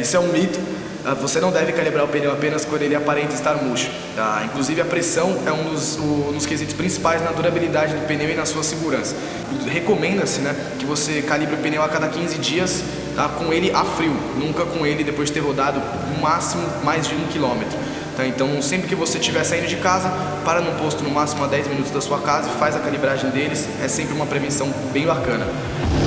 Isso é um mito. Você não deve calibrar o pneu apenas quando ele aparenta estar murcho, tá? Inclusive a pressão é um dos quesitos principais na durabilidade do pneu e na sua segurança. Recomenda-se, né, que você calibre o pneu a cada 15 dias, tá? Com ele a frio, nunca com ele depois de ter rodado no máximo mais de 1 km. Tá? Então sempre que você estiver saindo de casa, para num posto no máximo a 10 minutos da sua casa e faz a calibragem deles, é sempre uma prevenção bem bacana.